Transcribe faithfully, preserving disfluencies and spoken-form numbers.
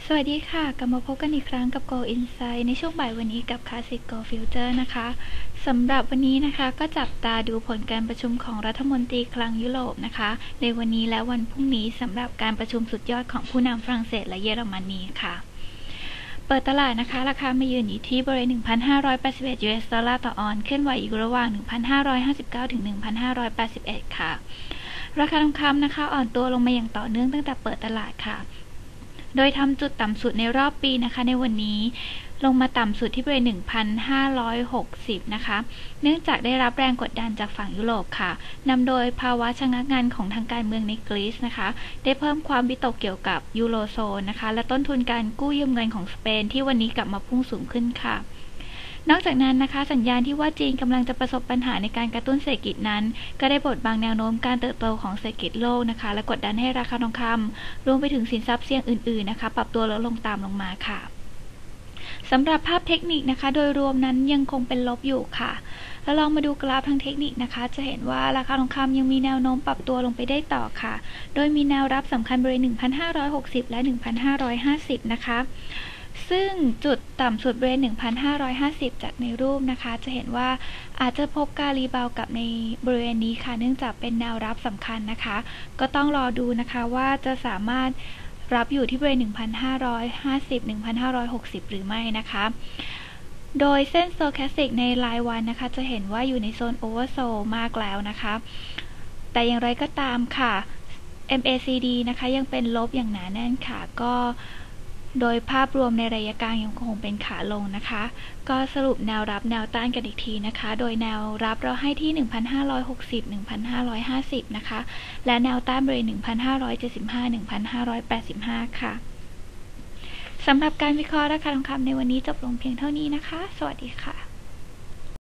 สวัสดีค่ะกลับมาพบกันอีกครั้งกับ Gold Insight ในช่วงบ่ายวันนี้กับ Classic Gold Future นะคะสำหรับวันนี้นะคะก็จับตาดูผลการประชุมของรัฐมนตรีคลังยุโรปนะคะในวันนี้และวันพรุ่งนี้สำหรับการประชุมสุดยอดของผู้นำฝรั่งเศสและเยอรมนีค่ะเปิดตลาดนะคะราคามายืนอยู่ที่บริเวณ หนึ่งพันห้าร้อยแปดสิบเอ็ด ยู เอส ดอลลาร์ต่อออนซ์เคลื่อนไหวอยู่ระหว่าง หนึ่งพันห้าร้อยห้าสิบเก้า ถึง หนึ่งพันห้าร้อยแปดสิบเอ็ด ค่ะราคาทองคำนะคะอ่อนตัวลงมาอย่างต่อเนื่องตั้งแต่เปิดตลาดค่ะโดยทำจุดต่ำสุดในรอบปีนะคะในวันนี้ลงมาต่ำสุดที่บริเวณ หนึ่งพันห้าร้อยหกสิบ นะคะเนื่องจากได้รับแรงกดดันจากฝั่งยุโรปค่ะนำโดยภาวะชะงักงันของทางการเมืองในกรีซนะคะได้เพิ่มความวิตกเกี่ยวกับยูโรโซนนะคะและต้นทุนการกู้ยืมเงินของสเปนที่วันนี้กลับมาพุ่งสูงขึ้นค่ะนอกจากนั้นนะคะสัญญาณที่ว่าจีนกำลังจะประสบปัญหาในการกระตุ้นเศรษฐกิจนั้นก็ได้บดบังแนวโน้มการเติบโตของเศรษฐกิจโลกนะคะและกดดันให้ราคาทองคำรวมไปถึงสินทรัพย์เสี่ยงอื่นๆนะคะปรับตัวลดลงตามลงมาค่ะสำหรับภาพเทคนิคนะคะโดยรวมนั้นยังคงเป็นลบอยู่ค่ะแล้วลองมาดูกราฟทางเทคนิคนะคะจะเห็นว่าราคาทองคำยังมีแนวโน้มปรับตัวลงไปได้ต่อค่ะโดยมีแนวรับสำคัญบริเวณ หนึ่งพันห้าร้อยหกสิบ และ หนึ่งพันห้าร้อยห้าสิบ นะคะซึ่งจุดต่ำสุดบริเวณ หนึ่งพันห้าร้อยห้าสิบ จากในรูปนะคะจะเห็นว่าอาจจะพบการรีบาวกับในบริเวณนี้ค่ะเนื่องจากเป็นแนวรับสำคัญนะคะก็ต้องรอดูนะคะว่าจะสามารถรับอยู่ที่บริเวณ หนึ่งพันห้าร้อยห้าสิบ หนึ่งพันห้าร้อยหกสิบ หรือไม่นะคะโดยเส้น Stochastic ในรายวันนะคะจะเห็นว่าอยู่ในโซน Oversold มากแล้วนะคะแต่อย่างไรก็ตามค่ะ เอ็ม เอ ซี ดี นะคะยังเป็นลบอย่างหนาแน่นค่ะก็โดยภาพรวมในระยะกลางยังคงเป็นขาลงนะคะก็สรุปแนวรับแนวต้านกันอีกทีนะคะโดยแนวรับเราให้ที่ หนึ่งพันห้าร้อยหกสิบ หนึ่งพันห้าร้อยห้าสิบ นะคะและแนวต้านบริเวณ หนึ่งพันห้าร้อยเจ็ดสิบห้า หนึ่งพันห้าร้อยแปดสิบห้า ค่ะสำหรับการวิเคราะห์ราคาทองคำในวันนี้จบลงเพียงเท่านี้นะคะสวัสดีค่ะ